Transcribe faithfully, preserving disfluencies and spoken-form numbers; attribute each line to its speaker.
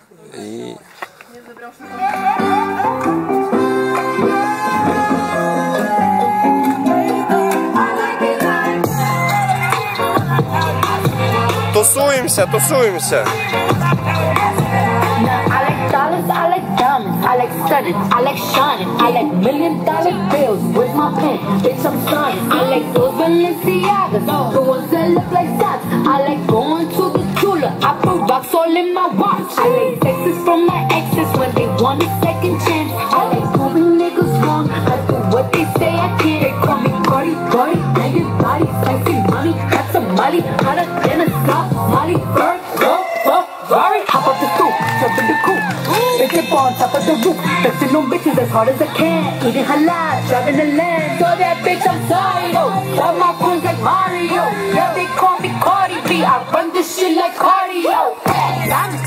Speaker 1: I... Тусуемся, тусуемся.
Speaker 2: I like dollars, I like diamonds, I like stunning, I like shining, I like million dollar bills. Where's my pen? Bitch, I'm signing. I like those Balenciagas, the ones that look like dots. I like going to the jeweler, I put rocks all in my watch. I like texts from my exes when they want a second chance. I like proving niggas wrong, I do what they say I can't. They call me Cardi, Cardi, hanging body, spicy money, got some Molly, hotter than a South Molly, bird, go, Ferrari, hop up the stoop, jump in the coupe, bitch up on top of the roof, flexing on bitches as hard as I can, eating halal, driving the land, so that bitch I'm sorry, yo, love my coins like Mario, yeah they call me Cardi B, I run this shit like cardio, yeah, I'm